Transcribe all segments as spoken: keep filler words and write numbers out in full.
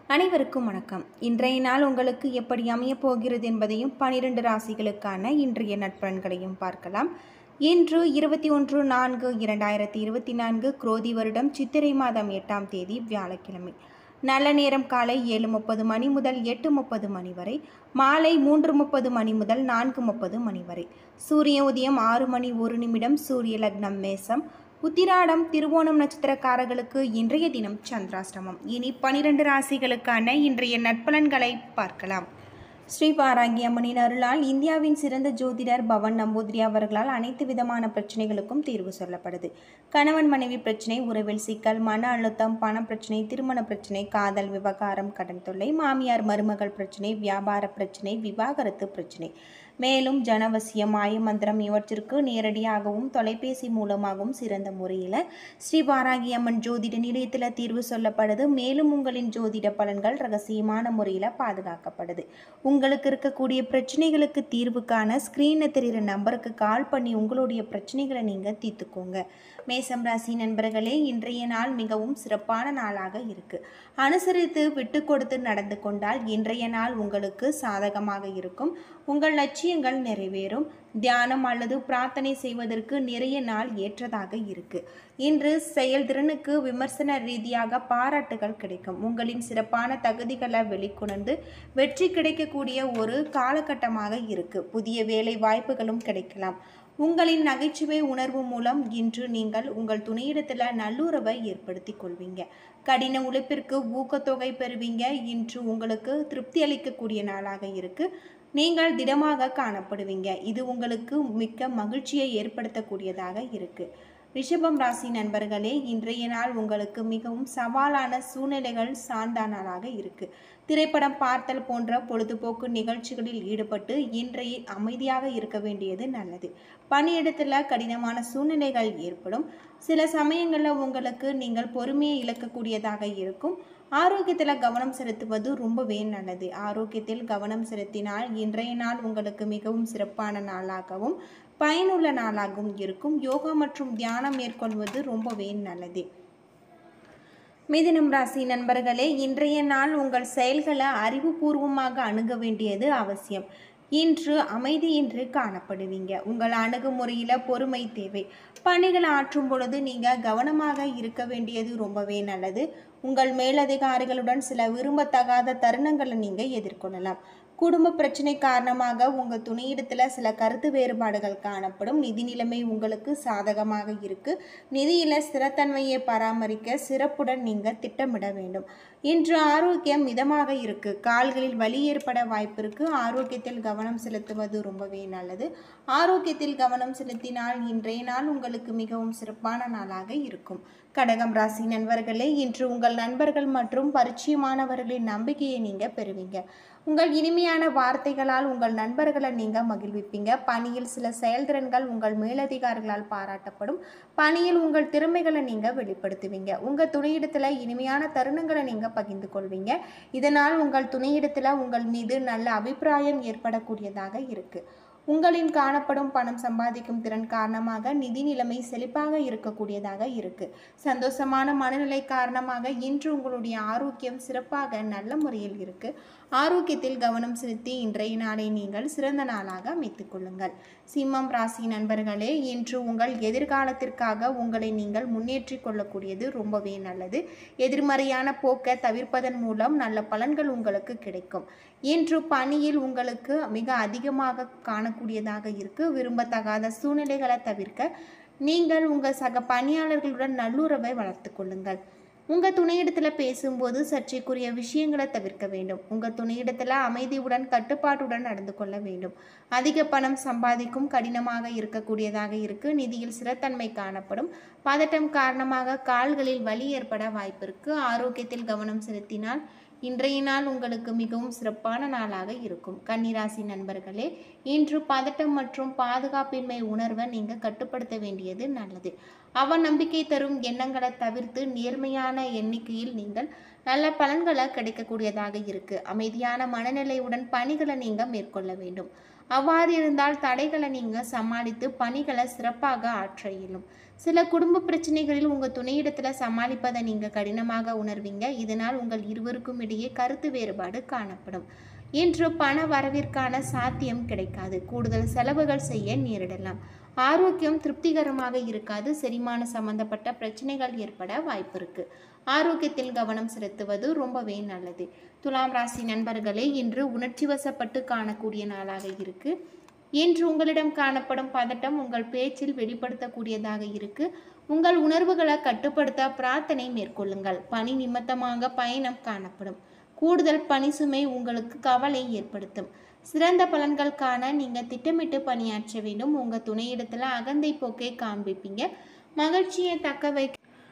அனைவருக்கும் வணக்கம். இன்றைய நாள் உங்களுக்கு எப்படி அமையப் போகிறது என்பதையும் பனிரெண்டு ராசிகளுக்கான இன்றைய நட்பலன்களையும் பார்க்கலாம். இன்று இருபத்தி ஒன்று நான்கு இரண்டாயிரத்தி இருபத்தி நான்கு குரோதி வருடம் சித்திரை மாதம் எட்டாம் தேதி வியாழக்கிழமை. நல்ல நேரம் காலை ஏழு முப்பது மணி முதல் எட்டு முப்பது மணி வரை, மாலை மூன்று முப்பது மணி முதல் நான்கு முப்பது மணி வரை. சூரிய உதயம் ஆறு மணி ஒரு நிமிடம். சூரிய லக்னம் மேசம். உத்திராடம் திருவோணம் நட்சத்திரக்காரர்களுக்கு இன்றைய தினம் சந்திராஷ்டமம். இனி பனிரெண்டு ராசிகளுக்கான இன்றைய நட்பலன்களை பார்க்கலாம். ஸ்ரீ வாராகி அம்மனின் அருளால் இந்தியாவின் சிறந்த ஜோதிடர் பவன் நம்பூதிரி அவர்களால் அனைத்து விதமான பிரச்சனைகளுக்கும் தீர்வு சொல்லப்படுது. கணவன் மனைவி பிரச்சனை, உறவில் சிக்கல், மன அழுத்தம், பண பிரச்சனை, திருமண பிரச்சனை, காதல் விவகாரம், கடன் தொல்லை, மாமியார் மருமகள் பிரச்சனை, வியாபார பிரச்சனை, விவாகரத்து பிரச்சனை, மேலும் ஜனவசியம், மாயமந்திரம் இவற்றிற்கு நேரடியாகவும் தொலைபேசி மூலமாகவும் சிறந்த முறையில் ஸ்ரீ வாராகி அம்மன் ஜோதிட நிலையத்தில் தீர்வு சொல்லப்படுது. மேலும் உங்களின் ஜோதிட பலன்கள் ரகசியமான முறையில் பாதுகாக்கப்படுது. உங்களுக்கு இருக்கக்கூடிய பிரச்சனைகளுக்கு தீர்வு காண ஸ்க்ரீனில் தெரிகிற நம்பருக்கு கால் பண்ணி உங்களுடைய பிரச்சனைகளை நீங்கள் தீர்த்துக்கோங்க. மேசம் ராசி நண்பர்களே, இன்றைய நாள் மிகவும் சிறப்பான நாளாக இருக்குது. அனுசரித்து விட்டு கொடுத்து நடந்து கொண்டால் இன்றைய நாள் உங்களுக்கு சாதகமாக இருக்கும். உங்கள் லட்சியங்கள் நிறைவேறும். தியானம் அல்லது பிரார்த்தனை செய்வதற்கு நிறைய நாள் ஏற்றதாக இருக்கு. இன்று செயல்திறனுக்கு விமர்சன ரீதியாக பாராட்டுகள் கிடைக்கும். உங்களின் சிறப்பான தகுதிகளை வெளிக்கொணர்ந்து வெற்றி கிடைக்கக்கூடிய ஒரு காலகட்டமாக இருக்கு. புதிய வேலை வாய்ப்புகளும் கிடைக்கலாம். உங்களின் நகைச்சுவை உணர்வு மூலம் இன்று நீங்கள் உங்கள் துணையிடத்தில் நல்லுறவை ஏற்படுத்தி கொள்வீங்க. கடின உழைப்பிற்கு ஊக்கத்தொகை பெறுவீங்க. இன்று உங்களுக்கு திருப்தி அளிக்கக்கூடிய நாளாக இருக்கு. நீங்கள் திடமாக காணப்படுவீங்க. இது உங்களுக்கு மிக்க மகிழ்ச்சியை ஏற்படுத்தக்கூடியதாக இருக்கு. ரிஷபம் ராசி நண்பர்களே, இன்றைய நாள் உங்களுக்கு மிகவும் சவாலான சூழ்நிலைகள் சார்ந்த நாளாக இருக்கு. திரைப்படம் பார்த்தல் போன்ற பொழுதுபோக்கு நிகழ்ச்சிகளில் ஈடுபட்டு இன்றைய அமைதியாக இருக்க வேண்டியது நல்லது. பணியிடத்தில் கடினமான சூழ்நிலைகள் ஏற்படும். சில சமயங்களில் உங்களுக்கு நீங்கள் பொறுமையை இழக்கக்கூடியதாக இருக்கும். ஆரோக்கியத்தில் கவனம் செலுத்துவது ரொம்பவே நல்லது. ஆரோக்கியத்தில் கவனம் செலுத்தினால் இன்றைய நாள் உங்களுக்கு மிகவும் சிறப்பான நாளாகவும் பயனுள்ள நாளாகவும் இருக்கும். யோகா மற்றும் தியானம் மேற்கொள்வது ரொம்பவே நல்லது. மிதுனம் ராசி நண்பர்களே, இன்றைய நாள் உங்கள் செயல்களை அறிவுபூர்வமாக அணுக வேண்டியது அவசியம். இன்று அமைதியின்றி காணப்படுவீங்க. உங்கள் அணுகுமுறையில் பொறுமை தேவை. பணிகளை ஆற்றும் பொழுது நீங்கள் கவனமாக இருக்க வேண்டியது ரொம்பவே நல்லது. உங்கள் மேலதிகாரிகளுடன் சில விரும்பத்தகாத தருணங்களை நீங்கள் எதிர்கொள்ளலாம். குடும்ப பிரச்சனை காரணமாக உங்கள் துணையிடத்தில் சில கருத்து வேறுபாடுகள் காணப்படும். நிதி நிலைமை உங்களுக்கு சாதகமாக இருக்கு. நிதியில் ஸ்திரத்தன்மையை பராமரிக்க சிறப்புடன் நீங்கள் திட்டமிட வேண்டும். இன்று ஆரோக்கியம் மிதமாக இருக்கு. கால்களில் வலி ஏற்பட வாய்ப்பு இருக்கு. ஆரோக்கியத்தில் கவனம் செலுத்துவது ரொம்பவே நல்லது. ஆரோக்கியத்தில் கவனம் செலுத்தினால் இன்றைய நாள் உங்களுக்கு மிகவும் சிறப்பான நாளாக இருக்கும். கடகம் ராசி நண்பர்களே, இன்று உங்கள் நண்பர்கள் மற்றும் பரிச்சயமானவர்களின் நம்பிக்கையை நீங்கள் பெறுவீங்க. உங்கள் இனிமையான வார்த்தைகளால் உங்கள் நண்பர்களை நீங்கள் மகிழ்விப்பீங்க. பணியில் சில செயல்திறன்கள் உங்கள் மேலதிகாரிகளால் பாராட்டப்படும். பணியில் உங்கள் திறமைகளை நீங்கள் வெளிப்படுத்துவீங்க. உங்கள் துணையிடத்தில் இனிமையான தருணங்களை நீங்கள் பகிர்ந்து கொள்வீங்க. இதனால் உங்கள் துணையிடத்தில் உங்கள் மீது நல்ல அபிப்பிராயம் ஏற்படக்கூடியதாக இருக்கு. உங்களின் காணப்படும் பணம் சம்பாதிக்கும் திறன் காரணமாக நிதி நிலைமை செழிப்பாக இருக்கக்கூடியதாக இருக்கு. சந்தோஷமான மனநிலை காரணமாக இன்று உங்களுடைய ஆரோக்கியம் சிறப்பாக நல்ல முறையில் இருக்கு. ஆரோக்கியத்தில் கவனம் செலுத்தி இன்றைய நாளை நீங்கள் சிறந்த நாளாக அமைத்துக் கொள்ளுங்கள். சிம்மம் ராசி நண்பர்களே, இன்று உங்கள் எதிர்காலத்திற்காக உங்களை நீங்கள் முன்னேற்றி கொள்ளக்கூடியது ரொம்பவே நல்லது. எதிர்மறையான போக்கை தவிர்ப்பதன் மூலம் நல்ல பலன்கள் உங்களுக்கு கிடைக்கும். இன்று பணியில் உங்களுக்கு மிக அதிகமாக காணக்கூடியதாக இருக்கு. விரும்பத்தகாத சூழ்நிலைகளை தவிர்க்க நீங்கள் உங்கள் சக பணியாளர்களுடன் நல்லுறவை வளர்த்து கொள்ளுங்கள். உங்கள் துணையிடத்தில் பேசும்போது சர்ச்சைக்குரிய விஷயங்களை தவிர்க்க வேண்டும். உங்கள் துணையிடத்தில் அமைதியுடன் கட்டுப்பாட்டுடன் நடந்து கொள்ள வேண்டும். அதிக பணம் சம்பாதிக்கும் கடினமாக இருக்கக்கூடியதாக இருக்கு. நிதியில் ஸ்திரத்தன்மை காணப்படும். பதட்டம் காரணமாக கால்களில் வலி ஏற்பட வாய்ப்பு இருக்கு. ஆரோக்கியத்தில் கவனம் செலுத்தினால் இன்றைய நாள் உங்களுக்கு மிகவும் சிறப்பான நாளாக இருக்கும். கன்னிராசி நண்பர்களே, இன்று பதட்டம் மற்றும் பாதுகாப்பின்மை உணர்வை நீங்கள் கட்டுப்படுத்த வேண்டியது நல்லது. அவ நம்பிக்கை தரும் எண்ணங்களை தவிர்த்து நேர்மையான எண்ணிக்கையில் நீங்கள் நல்ல பலன்களை கிடைக்கக்கூடியதாக இருக்கு. அமைதியான மனநிலையுடன் பணிகளை நீங்கள் மேற்கொள்ள வேண்டும். அவ்வாறு இருந்தால் தடைகளை நீங்கள் சமாளித்து பணிகளை சிறப்பாக ஆற்ற இயலும். சில குடும்ப பிரச்சனைகளில் உங்கள் துணையிடத்தில் சமாளிப்பதை நீங்கள் கடினமாக உணர்வீங்க. இதனால் உங்கள் இருவருக்கும் இடையே கருத்து வேறுபாடு காணப்படும். இன்று பண வரவிற்கான சாத்தியம் கிடைக்காது. கூடுதல் செலவுகள் செய்ய நேரிடலாம். ஆரோக்கியம் திருப்திகரமாக இருக்காது. செரிமான சம்பந்தப்பட்ட பிரச்சனைகள் ஏற்பட வாய்ப்பு இருக்கு. ஆரோக்கியத்தில் கவனம் செலுத்துவது ரொம்பவே நல்லது. துலாம் ராசி நண்பர்களே, இன்று உணர்ச்சி வசப்பட்டு காணக்கூடிய நாளாக இருக்கு. இன்று உங்களிடம் காணப்படும் பதட்டம் உங்கள் பேச்சில் வெளிப்படுத்தக்கூடியதாக இருக்கு. உங்கள் உணர்வுகளை கட்டுப்படுத்த பிரார்த்தனை மேற்கொள்ளுங்கள். பணி நிமித்தமாக பயணம் காணப்படும். கூடுதல் பணி சுமை உங்களுக்கு கவலை ஏற்படுத்தும். சிறந்த பலன்கள் காண நீங்கள் திட்டமிட்டு பணியாற்ற வேண்டும். உங்கள் துணையிடத்தில் அகந்தை போக்கை காண்பிப்பீங்க. மகிழ்ச்சியை தக்க வைக்க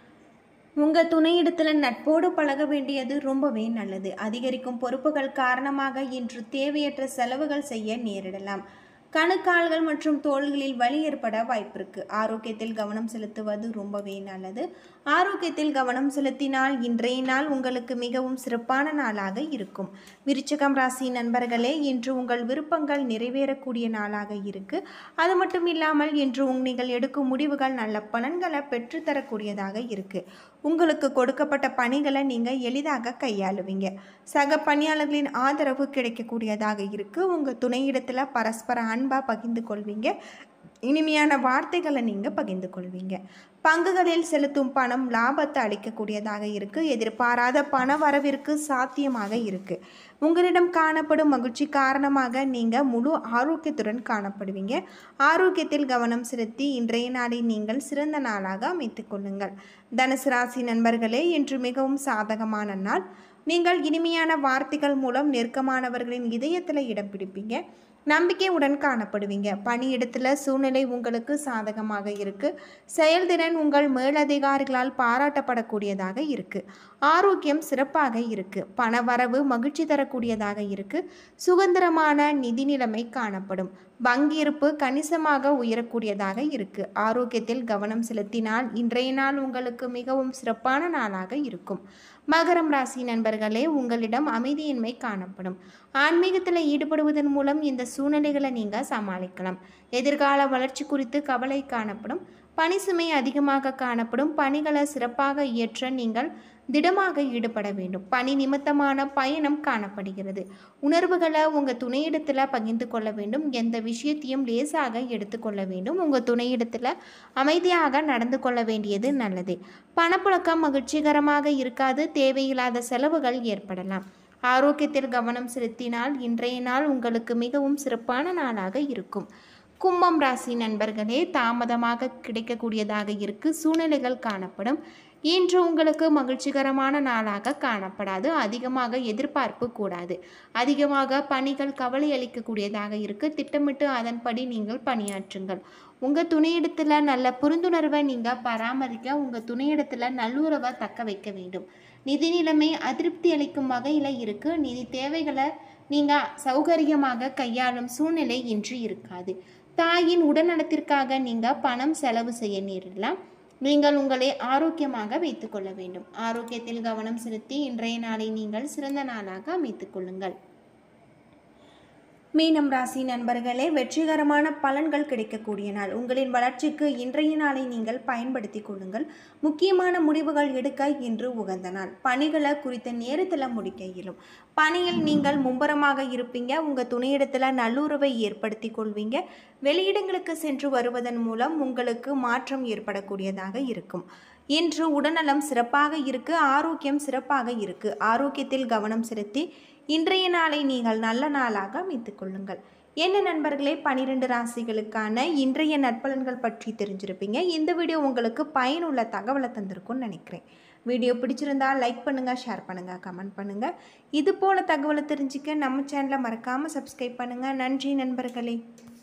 உங்கள் துணையிடத்தில் நட்போடு பழக வேண்டியது ரொம்பவே நல்லது. அதிகரிக்கும் பொறுப்புகள் காரணமாக இன்று தேவையற்ற செலவுகள் செய்ய நேரிடலாம். கணுக்கால்கள் மற்றும் தோள்களில் வலி ஏற்பட வாய்ப்பு இருக்கு. ஆரோக்கியத்தில் கவனம் செலுத்துவது ரொம்பவே நல்லது. ஆரோக்கியத்தில் கவனம் செலுத்தினால் இன்றைய நாள் உங்களுக்கு மிகவும் சிறப்பான நாளாக இருக்கும். விருச்சிகம் ராசி நண்பர்களே, இன்று உங்கள் விருப்பங்கள் நிறைவேறக்கூடிய நாளாக இருக்கு. அது மட்டும் இல்லாமல் இன்று நீங்கள் எடுக்கும் முடிவுகள் நல்ல பலன்களை பெற்றுத்தரக்கூடியதாக இருக்கு. உங்களுக்கு கொடுக்கப்பட்ட பணிகளை நீங்கள் எளிதாக கையாளுவீங்க. சக பணியாளர்களின் ஆதரவு கிடைக்கக்கூடியதாக இருக்கு. உங்கள் துணையிடத்தில் பரஸ்பர அன்பா பகிர்ந்து கொள்வீங்க. இனிமையான வார்த்தைகளை நீங்கள் பகிர்ந்து கொள்வீங்க. பங்குகளில் செலுத்தும் பணம் லாபத்தை அளிக்கக்கூடியதாக இருக்கு. எதிர்பாராத பண வரவிற்கு சாத்தியமாக இருக்கு. உங்களிடம் காணப்படும் மகிழ்ச்சி காரணமாக நீங்கள் முழு ஆரோக்கியத்துடன் காணப்படுவீங்க. ஆரோக்கியத்தில் கவனம் செலுத்தி இன்றைய நாளை நீங்கள் சிறந்த நாளாக அமைத்துக் கொள்ளுங்கள். தனுசு ராசி நண்பர்களே, இன்று மிகவும் சாதகமான நாள். நீங்கள் இனிமையான வார்த்தைகள் மூலம் நெருக்கமானவர்களின் இதயத்தில் இடம் பிடிப்பீங்க. நம்பிக்கையுடன் காணப்படுவீங்க. பணியிடத்தில் சூழ்நிலை உங்களுக்கு சாதகமாக இருக்கு. செயல்திறன் உங்கள் மேலதிகாரிகளால் பாராட்டப்படக்கூடியதாக இருக்கு. ஆரோக்கியம் சிறப்பாக இருக்கு. பண வரவு மகிழ்ச்சி தரக்கூடியதாக இருக்கு. சுதந்திரமான நிதி நிலைமை காணப்படும். வங்கி இருப்பு கணிசமாக உயரக்கூடியதாக இருக்கு. ஆரோக்கியத்தில் கவனம் செலுத்தினால் இன்றைய நாள் உங்களுக்கு மிகவும் சிறப்பான நாளாக இருக்கும். மகரம் ராசி நண்பர்களே, உங்களிடம் அமைதியின்மை காணப்படும். ஆன்மீகத்தில் ஈடுபடுவதன் மூலம் இந்த சூழ்நிலைகளை நீங்கள் சமாளிக்கலாம். எதிர்கால வளர்ச்சி குறித்து கவலை காணப்படும். பணி சுமை அதிகமாக காணப்படும். பணிகளை சிறப்பாக இயற்ற நீங்கள் திடமாக ஈடுபட வேண்டும். பணி நிமித்தமான பயணம் காணப்படுகிறது. உணர்வுகளை உங்கள் துணையிடத்தில் பகிர்ந்து கொள்ள வேண்டும். எந்த விஷயத்தையும் லேசாக எடுத்துக்கொள்ள வேண்டும். உங்கள் துணையிடத்தில் அமைதியாக நடந்து கொள்ள வேண்டியது நல்லது. பணப்புழக்கம் மகிழ்ச்சிகரமாக இருக்காது. தேவையில்லாத செலவுகள் ஏற்படலாம். ஆரோக்கியத்தில் கவனம் செலுத்தினால் இன்றைய நாள் உங்களுக்கு மிகவும் சிறப்பான நாளாக இருக்கும். கும்பம் ராசி நண்பர்களே, தாமதமாக கிடைக்கக்கூடியதாக இருக்கு. சூழ்நிலைகள் காணப்படும். இன்று உங்களுக்கு மகிழ்ச்சிகரமான நாளாக காணப்படாது. அதிகமாக எதிர்பார்ப்பு கூடாது. அதிகமாக பணிகள் கவலை அளிக்கக்கூடியதாக இருக்கு. திட்டமிட்டு அதன்படி நீங்கள் பணியாற்றுங்கள். உங்கள் துணையிடத்தில் நல்ல புரிந்துணர்வை நீங்கள் பராமரிக்க உங்கள் துணையிடத்தில் நல்லுறவை தக்க வைக்க வேண்டும். நிதி நிலைமை அதிருப்தி அளிக்கும் வகையில் இருக்கு. நிதி தேவைகளை நீங்கள் சௌகரியமாக கையாளும் சூழ்நிலை இன்று இருக்காது. தாயின் உடல்நலத்திற்காக நீங்கள் பணம் செலவு செய்ய நேரிடலாம். நீங்கள் உங்களை ஆரோக்கியமாக வைத்துக் கொள்ள வேண்டும். ஆரோக்கியத்தில் கவனம் செலுத்தி இன்றைய நாளை நீங்கள் சிறந்த நாளாக அமைத்துக் கொள்ளுங்கள். மீனம் ராசி நண்பர்களே, வெற்றிகரமான பலன்கள் கிடைக்கக்கூடிய நாள். உங்களின் வளர்ச்சிக்கு இன்றைய நாளை நீங்கள் பயன்படுத்தி கொள்ளுங்கள். முக்கியமான முடிவுகள் எடுக்க இன்று உகந்த நாள். பணிகளை குறித்த நேரத்தில் முடிக்க இயலும். பணியில் நீங்கள் மும்பரமாக இருப்பீங்க. உங்கள் துணையிடத்தில் நல்லுறவை ஏற்படுத்தி கொள்வீங்க. வெளியிடங்களுக்கு சென்று வருவதன் மூலம் உங்களுக்கு மாற்றம் ஏற்படக்கூடியதாக இருக்கும். இன்று உடல்நலம் சிறப்பாக இருக்கு. ஆரோக்கியம் சிறப்பாக இருக்கு. ஆரோக்கியத்தில் கவனம் செலுத்தி இன்றைய நாளை நீங்கள் நல்ல நாளாக அமைத்துக் கொள்ளுங்கள். என்ன நண்பர்களே, பனிரெண்டு ராசிகளுக்கான இன்றைய நற்பலன்கள் பற்றி தெரிஞ்சிருப்பீங்க. இந்த வீடியோ உங்களுக்கு பயனுள்ள தகவலை தந்திருக்கும்னு நினைக்கிறேன். வீடியோ பிடிச்சிருந்தா லைக் பண்ணுங்கள், ஷேர் பண்ணுங்கள், கமெண்ட் பண்ணுங்கள். இது போல் தகவலை தெரிஞ்சுக்க நம்ம சேனலை மறக்காமல் சப்ஸ்கிரைப் பண்ணுங்கள். நன்றி நண்பர்களே.